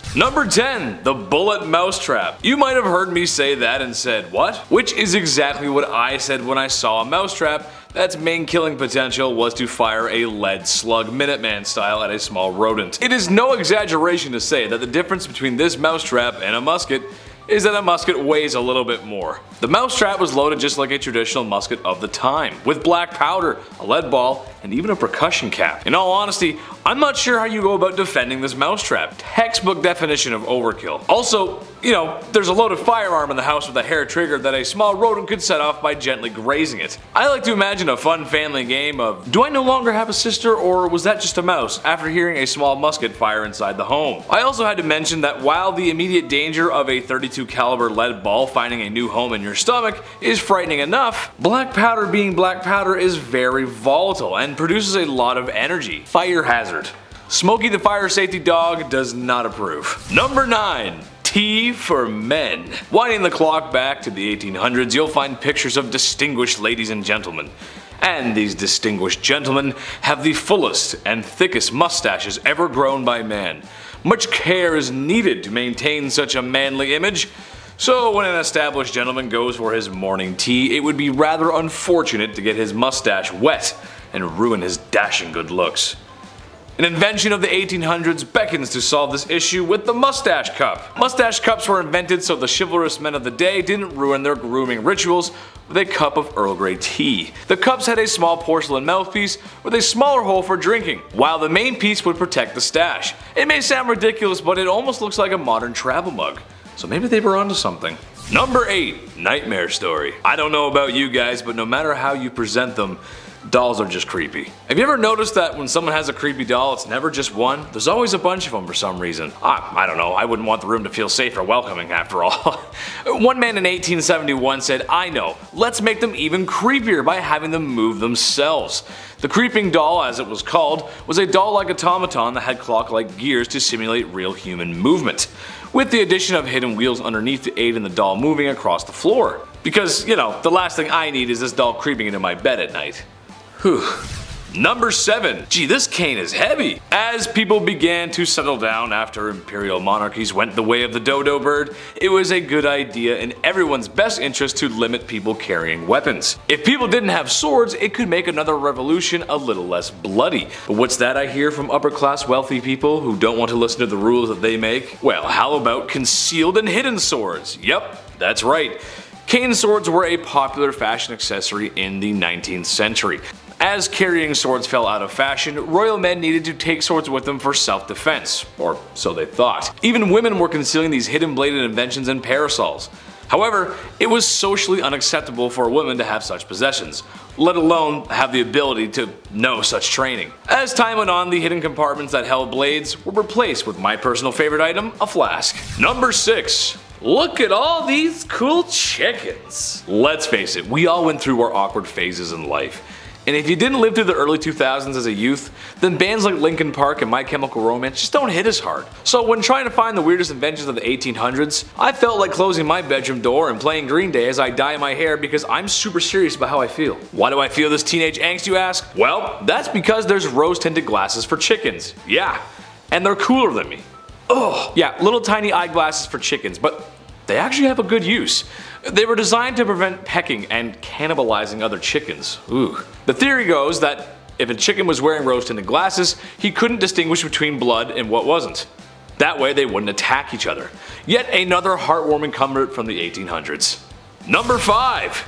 Number 10. The bullet mousetrap. You might have heard me say that and said, what? Which is exactly what I said when I saw a mousetrap that's main killing potential was to fire a lead slug Minuteman style at a small rodent. It is no exaggeration to say that the difference between this mousetrap and a musket is that a musket weighs a little bit more. The mousetrap was loaded just like a traditional musket of the time, with black powder, a lead ball, and even a percussion cap. In all honesty, I'm not sure how you go about defending this mousetrap. Textbook definition of overkill. Also, you know, there's a loaded firearm in the house with a hair trigger that a small rodent could set off by gently grazing it. I like to imagine a fun family game of, do I no longer have a sister, or was that just a mouse, after hearing a small musket fire inside the home. I also had to mention that while the immediate danger of a .32 caliber lead ball finding a new home in your stomach is frightening enough, black powder being black powder is very volatile and produces a lot of energy. Fire hazard. Smokey the fire safety dog does not approve. Number 9. Tea for men. Winding the clock back to the 1800s, you'll find pictures of distinguished ladies and gentlemen. And these distinguished gentlemen have the fullest and thickest mustaches ever grown by man. Much care is needed to maintain such a manly image. So when an established gentleman goes for his morning tea, it would be rather unfortunate to get his mustache wet and ruin his dashing good looks. An invention of the 1800s beckons to solve this issue with the mustache cup. Mustache cups were invented so the chivalrous men of the day didn't ruin their grooming rituals with a cup of Earl Grey tea. The cups had a small porcelain mouthpiece with a smaller hole for drinking, while the main piece would protect the stash. It may sound ridiculous, but it almost looks like a modern travel mug. So maybe they were onto something. Number 8. Nightmare story. I don't know about you guys, but no matter how you present them, dolls are just creepy. Have you ever noticed that when someone has a creepy doll, it's never just one? There's always a bunch of them for some reason. I don't know, I wouldn't want the room to feel safe or welcoming after all. One man in 1871 said, I know, let's make them even creepier by having them move themselves. The creeping doll, as it was called, was a doll-like automaton that had clock-like gears to simulate real human movement, with the addition of hidden wheels underneath to aid in the doll moving across the floor. Because, you know, the last thing I need is this doll creeping into my bed at night. Whew. Number 7. Gee, this cane is heavy. As people began to settle down after imperial monarchies went the way of the dodo bird, it was a good idea in everyone's best interest to limit people carrying weapons. If people didn't have swords, it could make another revolution a little less bloody. But what's that I hear from upper class wealthy people who don't want to listen to the rules that they make? Well, how about concealed and hidden swords? Yep, that's right. Cane swords were a popular fashion accessory in the 19th century. As carrying swords fell out of fashion, royal men needed to take swords with them for self-defense, or so they thought. Even women were concealing these hidden bladed inventions in parasols. However, it was socially unacceptable for a woman to have such possessions, let alone have the ability to know such training. As time went on, the hidden compartments that held blades were replaced with my personal favorite item, a flask. Number 6. Look at all these cool chickens. Let's face it, we all went through our awkward phases in life. And if you didn't live through the early 2000s as a youth, then bands like Linkin Park and My Chemical Romance just don't hit as hard. So when trying to find the weirdest inventions of the 1800s, I felt like closing my bedroom door and playing Green Day as I dye my hair because I'm super serious about how I feel. Why do I feel this teenage angst, you ask? Well, that's because there's rose-tinted glasses for chickens. Yeah, and they're cooler than me. Oh, yeah, little tiny eyeglasses for chickens, but they actually have a good use. They were designed to prevent pecking and cannibalizing other chickens. Ooh. The theory goes that if a chicken was wearing rose-tinted glasses, he couldn't distinguish between blood and what wasn't. That way they wouldn't attack each other. Yet another heartwarming comfort from the 1800s. Number 5.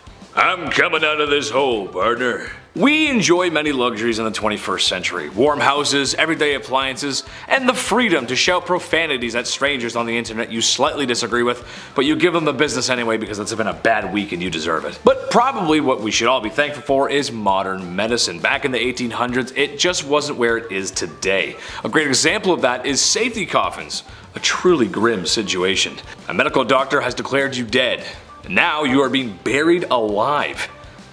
I'm coming out of this hole, partner. We enjoy many luxuries in the 21st century. Warm houses, everyday appliances, and the freedom to shout profanities at strangers on the internet you slightly disagree with, but you give them the business anyway because it's been a bad week and you deserve it. But probably what we should all be thankful for is modern medicine. Back in the 1800s, it just wasn't where it is today. A great example of that is safety coffins. A truly grim situation. A medical doctor has declared you dead. Now you are being buried alive.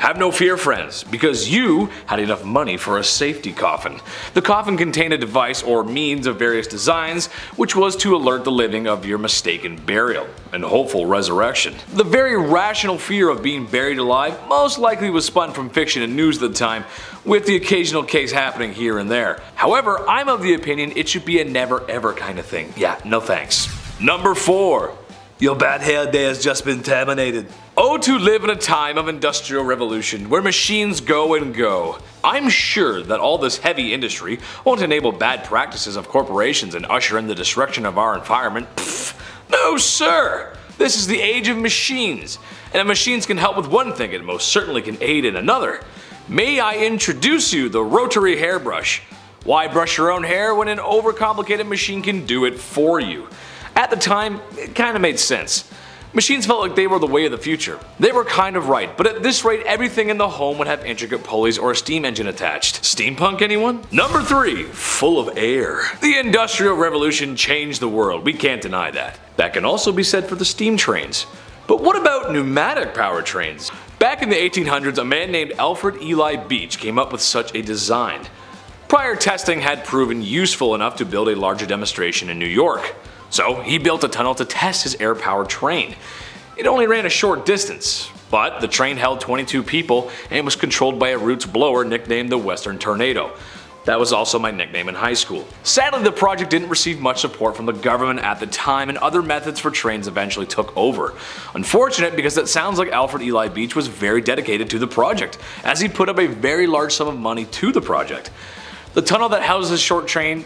Have no fear, friends, because you had enough money for a safety coffin. The coffin contained a device or means of various designs, which was to alert the living of your mistaken burial and hopeful resurrection. The very rational fear of being buried alive most likely was spun from fiction and news at the time, with the occasional case happening here and there. However, I'm of the opinion it should be a never ever kind of thing. Yeah, no thanks. Number 4. Your bad hair day has just been terminated. Oh, to live in a time of industrial revolution where machines go and go. I'm sure that all this heavy industry won't enable bad practices of corporations and usher in the destruction of our environment. Pfft, no sir! This is the age of machines, and if machines can help with one thing, it most certainly can aid in another. May I introduce you the rotary hairbrush? Why brush your own hair when an overcomplicated machine can do it for you? At the time, it kinda made sense. Machines felt like they were the way of the future. They were kind of right, but at this rate everything in the home would have intricate pulleys or a steam engine attached. Steampunk, anyone? Number 3. Full of air. The Industrial Revolution changed the world, we can't deny that. That can also be said for the steam trains. But what about pneumatic power trains? Back in the 1800s, a man named Alfred Eli Beach came up with such a design. Prior testing had proven useful enough to build a larger demonstration in New York. So he built a tunnel to test his air-powered train. It only ran a short distance, but the train held 22 people and was controlled by a roots blower nicknamed the Western Tornado. That was also my nickname in high school. Sadly, the project didn't receive much support from the government at the time, and other methods for trains eventually took over. Unfortunate, because it sounds like Alfred Eli Beach was very dedicated to the project, as he put up a very large sum of money to the project. The tunnel that housed the short train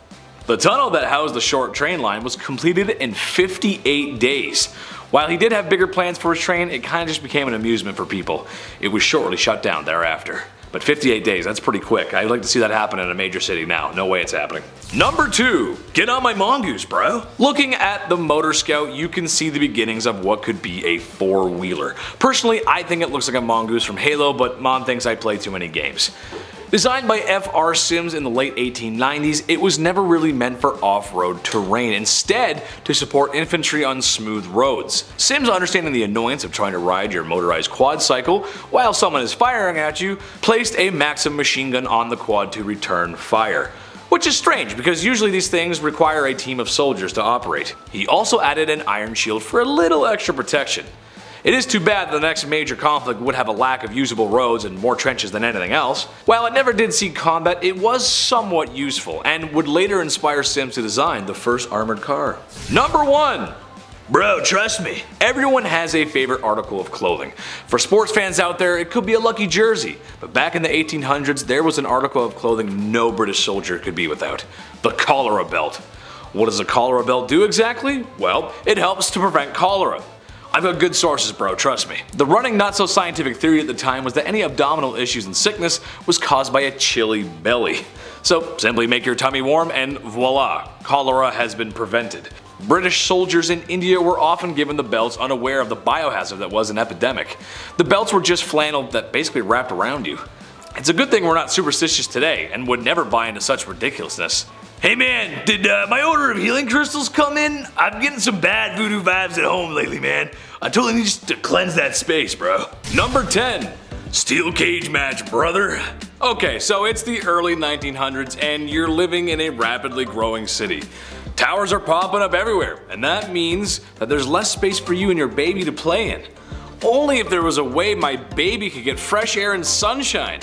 line was completed in 58 days. While he did have bigger plans for his train, it kinda just became an amusement for people. It was shortly shut down thereafter. But 58 days, that's pretty quick. I'd like to see that happen in a major city now. No way it's happening. Number 2. Get on my mongoose, bro. Looking at the Motor Scout, you can see the beginnings of what could be a 4-wheeler. Personally, I think it looks like a mongoose from Halo, but mom thinks I play too many games. Designed by F.R. Sims in the late 1890s, it was never really meant for off-road terrain, instead to support infantry on smooth roads. Sims, understanding the annoyance of trying to ride your motorized quad cycle while someone is firing at you, placed a Maxim machine gun on the quad to return fire. Which is strange, because usually these things require a team of soldiers to operate. He also added an iron shield for a little extra protection. It is too bad the next major conflict would have a lack of usable roads and more trenches than anything else. While it never did see combat, it was somewhat useful, and would later inspire Sims to design the first armored car. Number 1. Bro, trust me. Everyone has a favorite article of clothing. For sports fans out there, it could be a lucky jersey, but back in the 1800s there was an article of clothing no British soldier could be without. The cholera belt. What does a cholera belt do exactly? Well, it helps to prevent cholera. I've got good sources, bro, trust me. The running not so scientific theory at the time was that any abdominal issues and sickness was caused by a chilly belly. So simply make your tummy warm and voila, cholera has been prevented. British soldiers in India were often given the belts unaware of the biohazard that was an epidemic. The belts were just flannel that basically wrapped around you. It's a good thing we're not superstitious today and would never buy into such ridiculousness. Hey man, did my order of healing crystals come in? I'm getting some bad voodoo vibes at home lately, man. I totally need to cleanse that space, bro. Number 10. Steel cage match, brother. Okay, so it's the early 1900s and you're living in a rapidly growing city. Towers are popping up everywhere, and that means that there's less space for you and your baby to play in. Only if there was a way my baby could get fresh air and sunshine.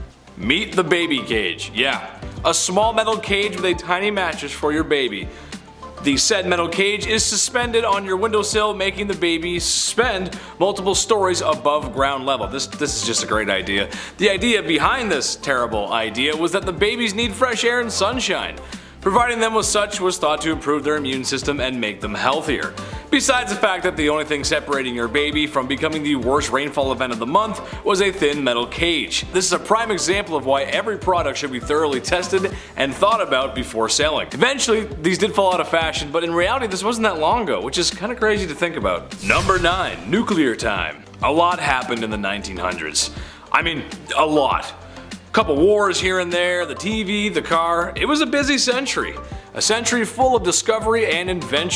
Meet the baby cage. Yeah. A small metal cage with a tiny mattress for your baby. The said metal cage is suspended on your windowsill, making the baby suspend multiple stories above ground level. This is just a great idea. The idea behind this terrible idea was that the babies need fresh air and sunshine. Providing them with such was thought to improve their immune system and make them healthier. Besides the fact that the only thing separating your baby from becoming the worst rainfall event of the month was a thin metal cage. This is a prime example of why every product should be thoroughly tested and thought about before selling. Eventually, these did fall out of fashion, but in reality this wasn't that long ago, which is kinda crazy to think about. Number 9. Nuclear time. A lot happened in the 1900s. I mean, a lot. Couple wars here and there, the TV, the car. It was a busy century. A century full of discovery and invention.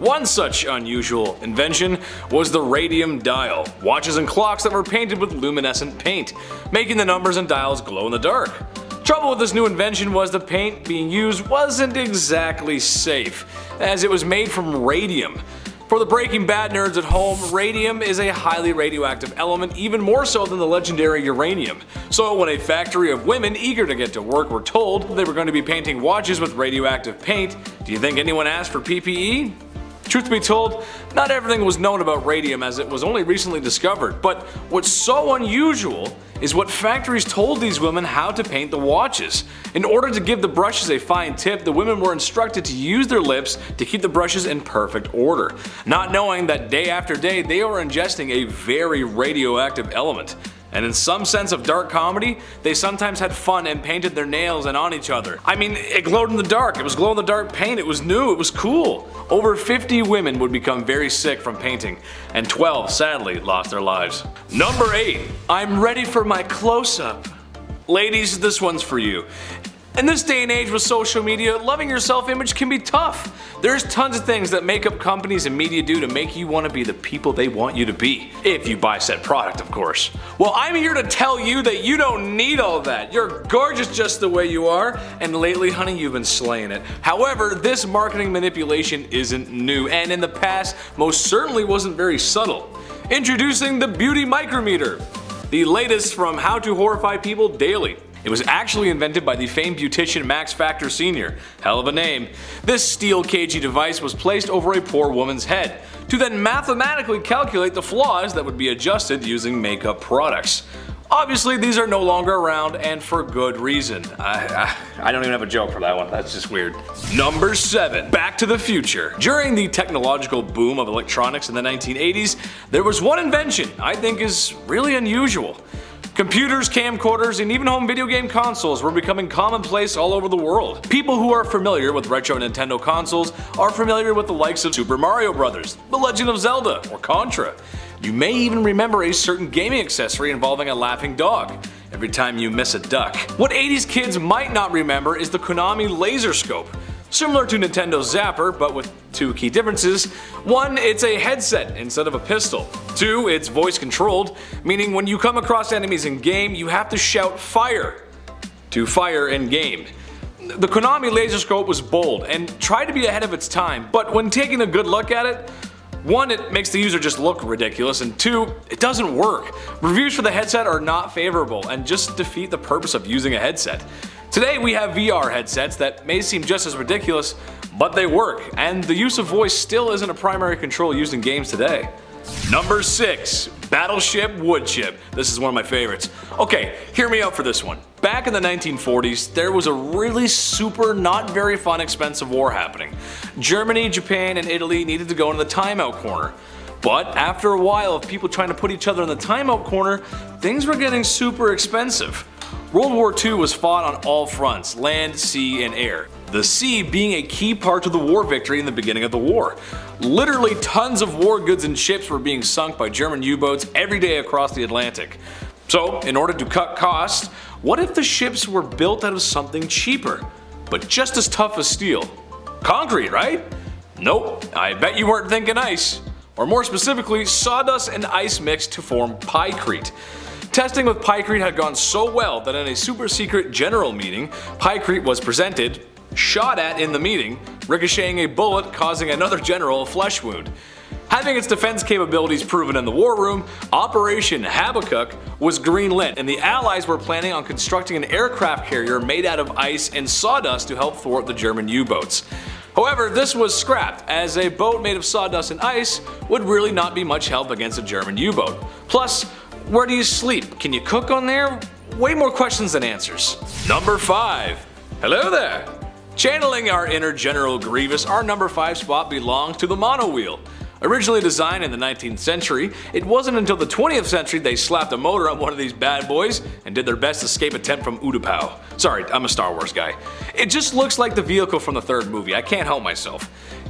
One such unusual invention was the radium dial, watches and clocks that were painted with luminescent paint, making the numbers and dials glow in the dark. Trouble with this new invention was the paint being used wasn't exactly safe, as it was made from radium. For the Breaking Bad nerds at home, radium is a highly radioactive element, even more so than the legendary uranium. So when a factory of women eager to get to work were told they were going to be painting watches with radioactive paint, do you think anyone asked for PPE? Truth be told, not everything was known about radium as it was only recently discovered, but what's so unusual is what factories told these women how to paint the watches. In order to give the brushes a fine tip, the women were instructed to use their lips to keep the brushes in perfect order, not knowing that day after day they were ingesting a very radioactive element. And in some sense of dark comedy, they sometimes had fun and painted their nails and on each other. I mean, it glowed in the dark, it was glow in the dark paint, it was new, it was cool. Over 50 women would become very sick from painting, and 12 sadly lost their lives. Number 8. I'm ready for my close-up. Ladies, this one's for you. In this day and age with social media, loving your self-image can be tough. There's tons of things that makeup companies and media do to make you want to be the people they want you to be. If you buy said product, of course. Well, I'm here to tell you that you don't need all that. You're gorgeous just the way you are, and lately, honey, you've been slaying it. However, this marketing manipulation isn't new, and in the past, most certainly wasn't very subtle. Introducing the Beauty Micrometer, the latest from How to Horrify People Daily. It was actually invented by the famed beautician Max Factor Sr. Hell of a name. This steel cagey device was placed over a poor woman's head, to then mathematically calculate the flaws that would be adjusted using makeup products. Obviously these are no longer around, and for good reason. I don't even have a joke for that one, that's just weird. Number 7. Back to the Future. During the technological boom of electronics in the 1980s, there was one invention I think is really unusual. Computers, camcorders, and even home video game consoles were becoming commonplace all over the world. People who are familiar with retro Nintendo consoles are familiar with the likes of Super Mario Bros., The Legend of Zelda, or Contra. You may even remember a certain gaming accessory involving a laughing dog every time you miss a duck. What 80s kids might not remember is the Konami Laser Scope. Similar to Nintendo's Zapper, but with two key differences. 1. It's a headset instead of a pistol. 2. It's voice controlled, meaning when you come across enemies in game, you have to shout fire to fire in game. The Konami Laser Scope was bold and tried to be ahead of its time, but when taking a good look at it, 1. It makes the user just look ridiculous, and 2. It doesn't work. Reviews for the headset are not favorable and just defeat the purpose of using a headset. Today we have VR headsets that may seem just as ridiculous, but they work, and the use of voice still isn't a primary control used in games today. Number 6. Battleship Woodchip. This is one of my favorites. Okay, hear me out for this one. Back in the 1940s, there was a really super not very fun expensive war happening. Germany, Japan, and Italy needed to go into the timeout corner. But after a while of people trying to put each other in the timeout corner, things were getting super expensive. World War II was fought on all fronts, land, sea, and air. The sea being a key part of the war victory in the beginning of the war. Literally tons of war goods and ships were being sunk by German U-boats every day across the Atlantic. So, in order to cut costs, what if the ships were built out of something cheaper, but just as tough as steel? Concrete, right? Nope, I bet you weren't thinking ice. Or more specifically, sawdust and ice mixed to form pykrete. Testing with pykrete had gone so well that in a super secret general meeting, pykrete was presented, shot at in the meeting, ricocheting a bullet causing another general a flesh wound. Having its defense capabilities proven in the war room, Operation Habakkuk was greenlit, and the Allies were planning on constructing an aircraft carrier made out of ice and sawdust to help thwart the German U-boats. However, this was scrapped, as a boat made of sawdust and ice would really not be much help against a German U-boat. Plus, where do you sleep? Can you cook on there? Way more questions than answers. Number 5. Hello there! Channeling our inner General Grievous, our number 5 spot belongs to the monowheel. Originally designed in the 19th century, it wasn't until the 20th century they slapped a motor on one of these bad boys and did their best escape attempt from Utapau. Sorry, I'm a Star Wars guy. It just looks like the vehicle from the third movie, I can't help myself.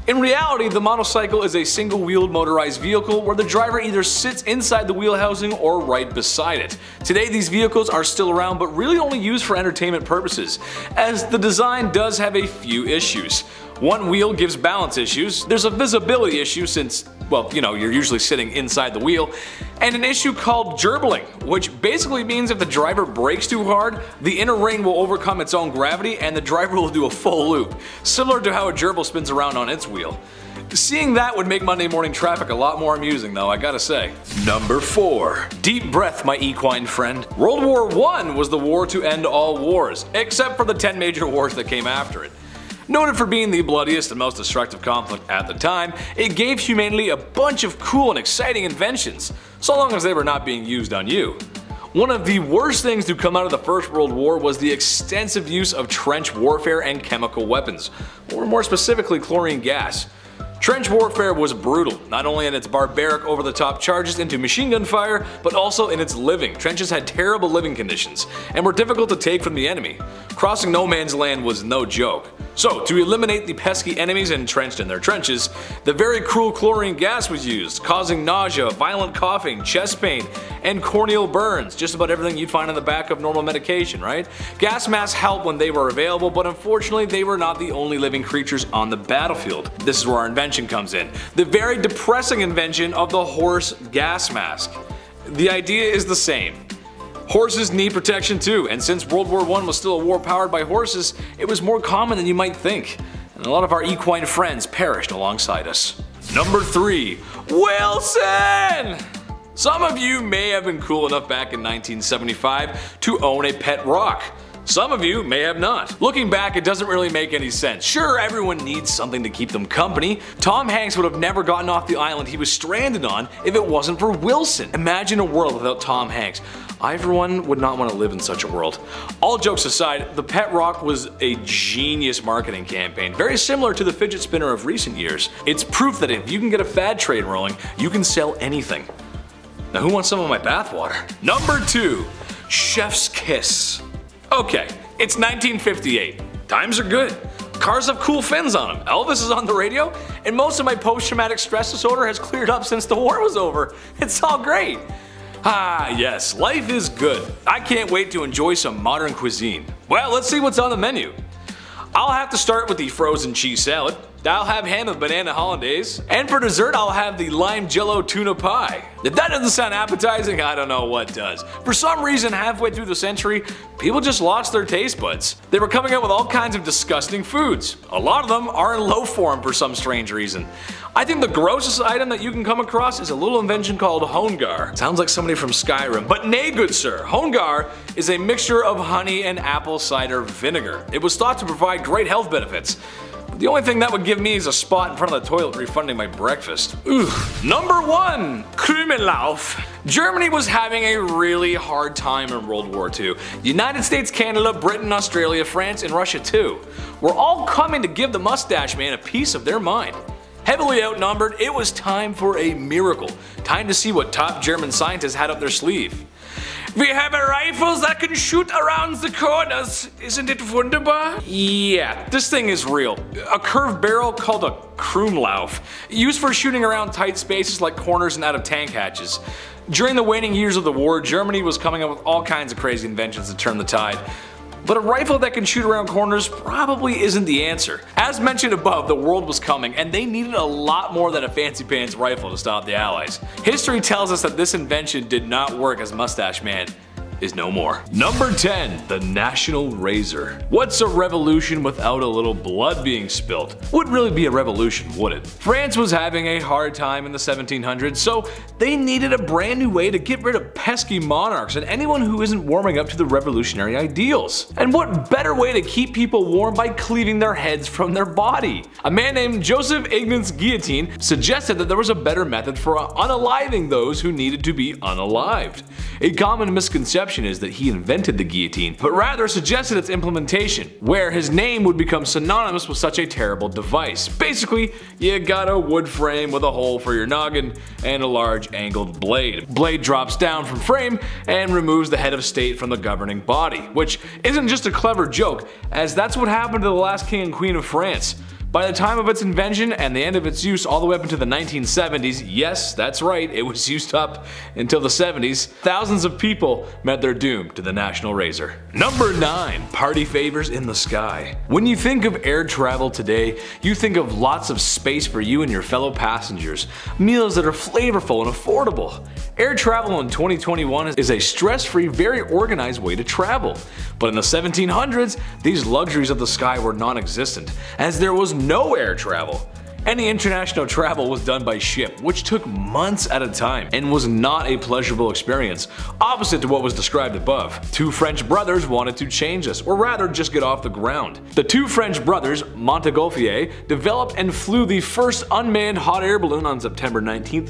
In reality, the motorcycle is a single-wheeled motorized vehicle where the driver either sits inside the wheel housing or right beside it. Today these vehicles are still around but really only used for entertainment purposes, as the design does have a few issues. One wheel gives balance issues, there's a visibility issue since, well, you know, you're usually sitting inside the wheel, and an issue called gerbling, which basically means if the driver brakes too hard, the inner ring will overcome its own gravity and the driver will do a full loop, similar to how a gerbil spins around on its wheel. Seeing that would make Monday morning traffic a lot more amusing though, I gotta say. Number 4. Deep breath, my equine friend. World War I was the war to end all wars, except for the 10 major wars that came after it. Noted for being the bloodiest and most destructive conflict at the time, it gave humanity a bunch of cool and exciting inventions, so long as they were not being used on you. One of the worst things to come out of the First World War was the extensive use of trench warfare and chemical weapons, or more specifically chlorine gas. Trench warfare was brutal, not only in its barbaric over-the-top charges into machine gun fire, but also in its living. Trenches had terrible living conditions, and were difficult to take from the enemy. Crossing no man's land was no joke. So, to eliminate the pesky enemies entrenched in their trenches, the very cruel chlorine gas was used, causing nausea, violent coughing, chest pain, and corneal burns. Just about everything you'd find on the back of normal medication, right? Gas masks helped when they were available, but unfortunately they were not the only living creatures on the battlefield. This is where our invention comes in. The very depressing invention of the horse gas mask. The idea is the same. Horses need protection too, and since World War I was still a war powered by horses, it was more common than you might think, and a lot of our equine friends perished alongside us. Number 3. Wilson! Some of you may have been cool enough back in 1975 to own a pet rock. Some of you may have not. Looking back, it doesn't really make any sense. Sure, everyone needs something to keep them company. Tom Hanks would have never gotten off the island he was stranded on if it wasn't for Wilson. Imagine a world without Tom Hanks. I, for one, would not want to live in such a world. All jokes aside, the pet rock was a genius marketing campaign, very similar to the fidget spinner of recent years. It's proof that if you can get a fad trade rolling, you can sell anything. Now who wants some of my bathwater? Number 2. Chef's Kiss. Okay, it's 1958. Times are good. Cars have cool fins on them, Elvis is on the radio, and most of my post-traumatic stress disorder has cleared up since the war was over. It's all great. Ah yes, life is good. I can't wait to enjoy some modern cuisine. Well, let's see what's on the menu. I'll have to start with the frozen cheese salad. I'll have ham and banana hollandaise. And for dessert, I'll have the lime jello tuna pie. If that doesn't sound appetizing, I don't know what does. For some reason, halfway through the century, people just lost their taste buds. They were coming up with all kinds of disgusting foods. A lot of them are in low form for some strange reason. I think the grossest item that you can come across is a little invention called hongar. Sounds like somebody from Skyrim, but nay good sir. Hongar is a mixture of honey and apple cider vinegar. It was thought to provide great health benefits. The only thing that would give me is a spot in front of the toilet refunding my breakfast. Number 1. Krümellauf. Germany was having a really hard time in World War II. United States, Canada, Britain, Australia, France, and Russia too. Were all coming to give the mustache man a piece of their mind. Heavily outnumbered, it was time for a miracle. Time to see what top German scientists had up their sleeve. We have a rifle that can shoot around the corners. Isn't it wunderbar? Yeah, this thing is real. A curved barrel called a Krümellauf, used for shooting around tight spaces like corners and out of tank hatches. During the waning years of the war, Germany was coming up with all kinds of crazy inventions to turn the tide. But a rifle that can shoot around corners probably isn't the answer. As mentioned above, the world was coming and they needed a lot more than a fancy pants rifle to stop the Allies. History tells us that this invention did not work as Mustache Man is no more. Number 10. The National Razor. What's a revolution without a little blood being spilt? Wouldn't really be a revolution, would it? France was having a hard time in the 1700s, so they needed a brand new way to get rid of pesky monarchs and anyone who isn't warming up to the revolutionary ideals. And what better way to keep people warm by cleaving their heads from their body? A man named Joseph Ignaz Guillotine suggested that there was a better method for unaliving those who needed to be unalived. A common misconception is that he invented the guillotine, but rather suggested its implementation, where his name would become synonymous with such a terrible device. Basically, you got a wood frame with a hole for your noggin and a large angled blade. Blade drops down from frame and removes the head of state from the governing body, which isn't just a clever joke, as that's what happened to the last king and queen of France. By the time of its invention and the end of its use all the way up into the 1970s, yes, that's right, it was used up until the 70s, thousands of people met their doom to the National Razor. Number 9. Party favors in the sky. When you think of air travel today, you think of lots of space for you and your fellow passengers, meals that are flavorful and affordable. Air travel in 2021 is a stress-free, very organized way to travel. But in the 1700s, these luxuries of the sky were non-existent, as there was no air travel. Any international travel was done by ship, which took months at a time and was not a pleasurable experience, opposite to what was described above. Two French brothers wanted to change this, or rather just get off the ground. The two French brothers, Montgolfier, developed and flew the first unmanned hot air balloon on September 19,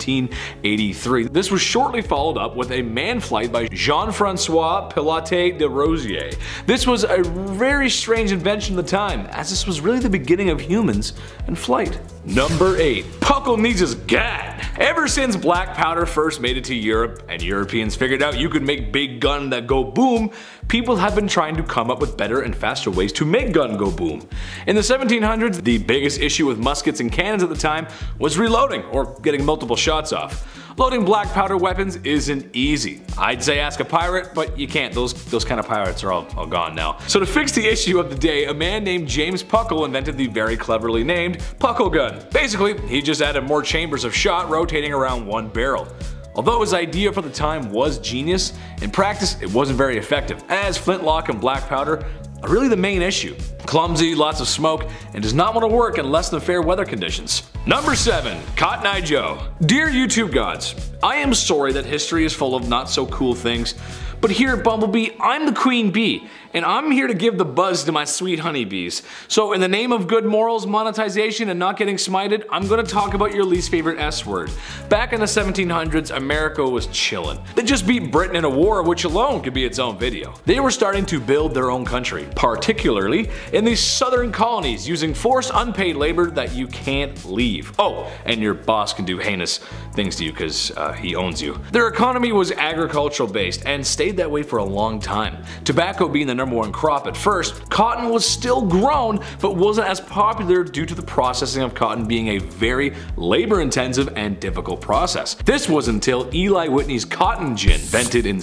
1783. This was shortly followed up with a manned flight by Jean-Francois Pilote de Rosier. This was a very strange invention at the time, as this was really the beginning of humans and flight. Number 8. Puckle needs his gat. Ever since black powder first made it to Europe and Europeans figured out you could make big gun that go boom, people have been trying to come up with better and faster ways to make gun go boom. In the 1700s, the biggest issue with muskets and cannons at the time was reloading, or getting multiple shots off. Loading black powder weapons isn't easy. I'd say ask a pirate, but you can't. Those kind of pirates are all gone now. So to fix the issue of the day, a man named James Puckle invented the very cleverly named Puckle gun. Basically, he just added more chambers of shot rotating around one barrel. Although his idea for the time was genius, in practice it wasn't very effective, as flintlock and black powder are really the main issue. Clumsy, lots of smoke, and does not want to work in less than fair weather conditions. Number 7. Cotton Eye Joe. Dear YouTube gods, I am sorry that history is full of not so cool things, but here at Bumblebee, I'm the queen bee, and I'm here to give the buzz to my sweet honeybees. So in the name of good morals, monetization, and not getting smited, I'm gonna talk about your least favorite S word. Back in the 1700s, America was chillin'. They just beat Britain in a war, which alone could be its own video. They were starting to build their own country, particularly in these southern colonies, using forced unpaid labor that you can't leave. Oh, and your boss can do heinous things to you because he owns you. Their economy was agricultural based and stayed that way for a long time. Tobacco being the #1 crop at first, cotton was still grown but wasn't as popular due to the processing of cotton being a very labor intensive and difficult process. This was until Eli Whitney's cotton gin, invented in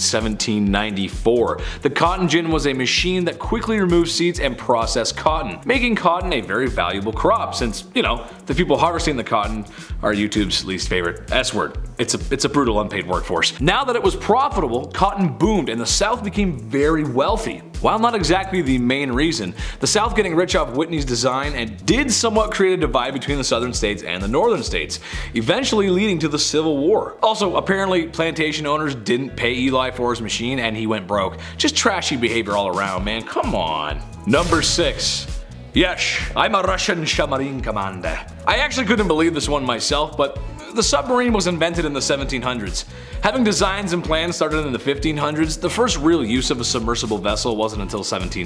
1794. The cotton gin was a machine that quickly removed seeds and processed cotton, making cotton a very valuable crop since, you know, the people harvesting the cotton are YouTube's least favorite S word. It's a brutal unpaid workforce. Now that it was profitable, cotton boomed and the South became very wealthy. While not exactly the main reason, the South getting rich off Whitney's design and did somewhat create a divide between the southern states and the northern states, eventually leading to the Civil War. Also, apparently plantation owners didn't pay Eli for his machine and he went broke. Just trashy behavior all around, man, come on. Number 6. Yes, I'm a Russian submarine commander. I actually couldn't believe this one myself, but the submarine was invented in the 1700s. Having designs and plans started in the 1500s, the first real use of a submersible vessel wasn't until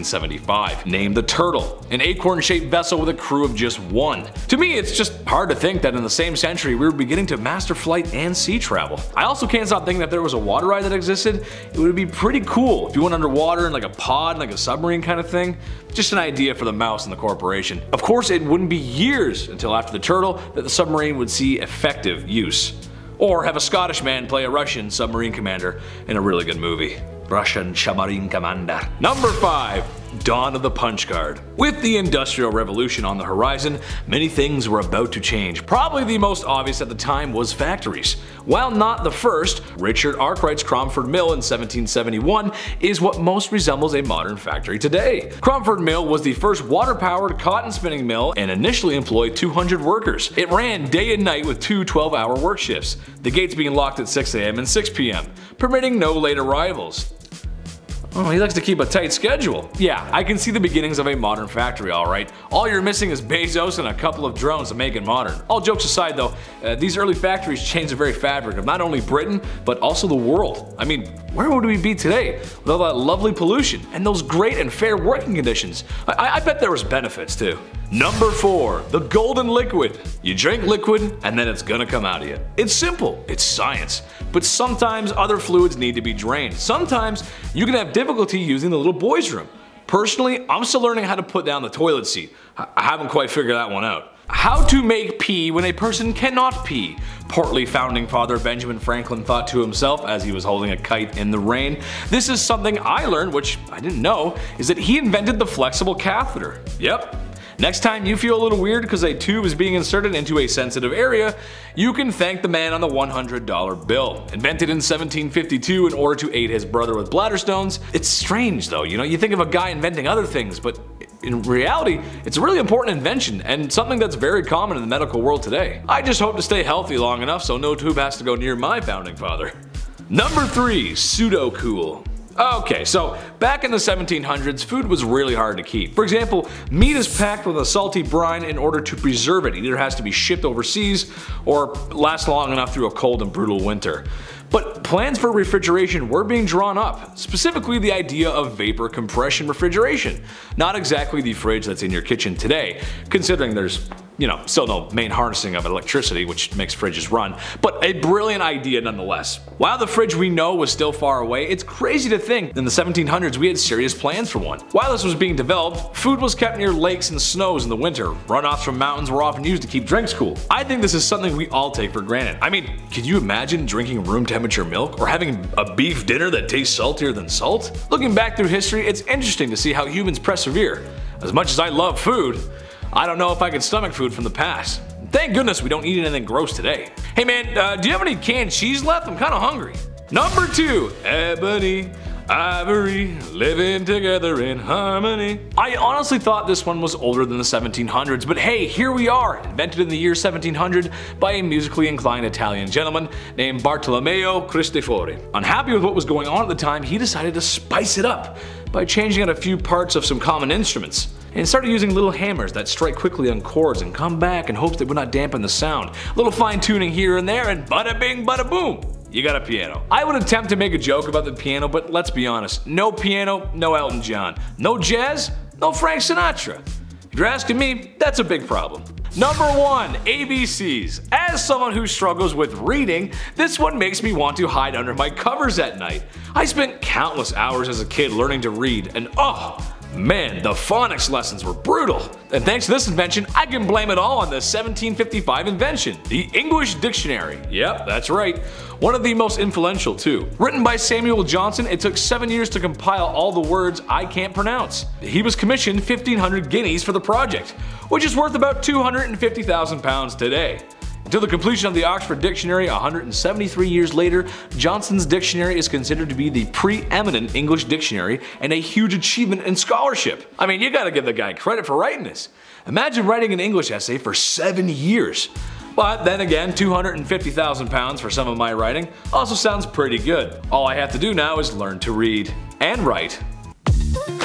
1775, named the Turtle, an acorn-shaped vessel with a crew of just 1. To me, it's just hard to think that in the same century we were beginning to master flight and sea travel. I also can't stop thinking that if there was a water ride that existed, it would be pretty cool if you went underwater in like a pod, like a submarine kind of thing. Just an idea for the mouse and the corporation. Of course, it wouldn't be years until after the Turtle that the submarine would see effective use. Or have a Scottish man play a Russian submarine commander in a really good movie. Russian submarine commander. Number 5. Dawn of the punch card. With the Industrial Revolution on the horizon, many things were about to change. Probably the most obvious at the time was factories. While not the first, Richard Arkwright's Cromford Mill in 1771 is what most resembles a modern factory today. Cromford Mill was the first water-powered cotton spinning mill and initially employed 200 workers. It ran day and night with 2 12-hour work shifts, the gates being locked at 6 AM and 6 PM, permitting no late arrivals. Oh, he likes to keep a tight schedule. Yeah, I can see the beginnings of a modern factory, alright. All you're missing is Bezos and a couple of drones to make it modern. All jokes aside though, these early factories changed the very fabric of not only Britain, but also the world. I mean, where would we be today with all that lovely pollution and those great and fair working conditions? I bet there was benefits too. Number 4. The golden liquid. You drink liquid and then it's gonna come out of you. It's simple, it's science. But sometimes other fluids need to be drained. Sometimes you can have difficulty using the little boys room. Personally, I'm still learning how to put down the toilet seat. I haven't quite figured that one out. How to make pee when a person cannot pee. Portly founding father Benjamin Franklin thought to himself as he was holding a kite in the rain. This is something I learned, which I didn't know, is that he invented the flexible catheter. Yep. Next time you feel a little weird because a tube is being inserted into a sensitive area, you can thank the man on the $100 bill. Invented in 1752 in order to aid his brother with bladder stones. It's strange though, you think of a guy inventing other things, but in reality, it's a really important invention and something that's very common in the medical world today. I just hope to stay healthy long enough so no tube has to go near my founding father. Number 3. Pseudo-cool. Okay, so back in the 1700s, food was really hard to keep. For example, meat is packed with a salty brine in order to preserve it. It either has to be shipped overseas or last long enough through a cold and brutal winter. But plans for refrigeration were being drawn up, specifically the idea of vapor compression refrigeration. Not exactly the fridge that's in your kitchen today, considering there's still no main harnessing of electricity, which makes fridges run, but a brilliant idea nonetheless. While the fridge we know was still far away, it's crazy to think in the 1700s we had serious plans for one. While this was being developed, food was kept near lakes and snows in the winter. Runoffs from mountains were often used to keep drinks cool. I think this is something we all take for granted. I mean, could you imagine drinking room temperature milk or having a beef dinner that tastes saltier than salt? Looking back through history, it's interesting to see how humans persevere. As much as I love food, I don't know if I could stomach food from the past. Thank goodness we don't eat anything gross today. Hey man, do you have any canned cheese left? I'm kinda hungry. Number 2. Ebony, ivory, living together in harmony. I honestly thought this one was older than the 1700s, but hey, here we are, invented in the year 1700 by a musically inclined Italian gentleman named Bartolomeo Cristofori. Unhappy with what was going on at the time, he decided to spice it up by changing out a few parts of some common instruments, and started using little hammers that strike quickly on chords and come back in hopes they would not dampen the sound. A little fine tuning here and there and bada bing bada boom, you got a piano. I would attempt to make a joke about the piano, but let's be honest, no piano, no Elton John. No jazz, no Frank Sinatra. If you're asking me, that's a big problem. Number 1. ABCs. As someone who struggles with reading, this one makes me want to hide under my covers at night. I spent countless hours as a kid learning to read, and oh man, the phonics lessons were brutal. And thanks to this invention, I can blame it all on the 1755 invention, the English dictionary. Yep, that's right. One of the most influential too. Written by Samuel Johnson, it took 7 years to compile all the words I can't pronounce. He was commissioned 1,500 guineas for the project, which is worth about £250,000 today. Until the completion of the Oxford Dictionary 173 years later, Johnson's dictionary is considered to be the preeminent English dictionary and a huge achievement in scholarship. I mean, you gotta give the guy credit for writing this. Imagine writing an English essay for 7 years. But then again, £250,000 for some of my writing also sounds pretty good. All I have to do now is learn to read and write.